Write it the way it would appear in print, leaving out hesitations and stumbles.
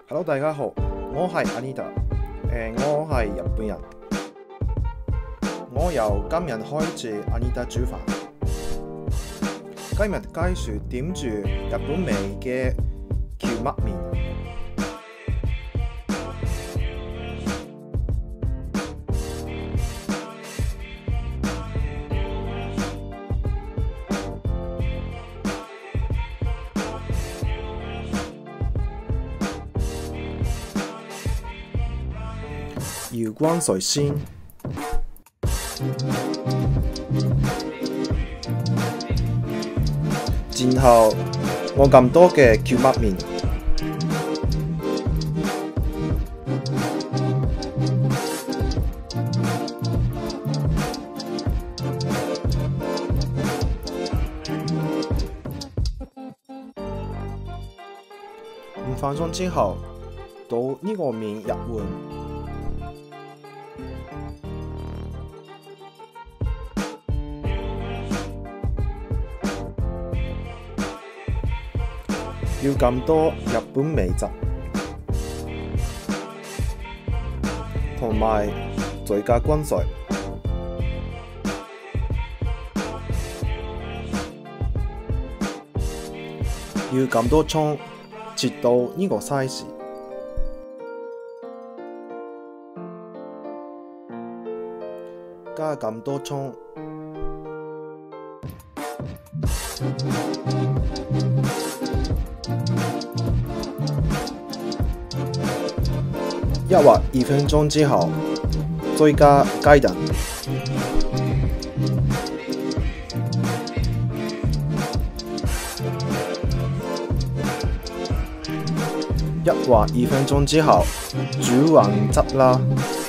Hello， 大家好，我係 Anita，我係日本人。我由今日開始 Anita 煮飯。今日介紹點煮日本味嘅蕎麥麵。要滾水先，然後我咁多嘅蕎麥麵，5分鐘之後，倒呢個麵入碗。要咁多日本味汁，同埋再加滾水，要咁多葱，切到呢個 size， 加咁多葱。一或2分鐘之後，再加雞蛋，一或2分鐘之後，煮勻汁啦。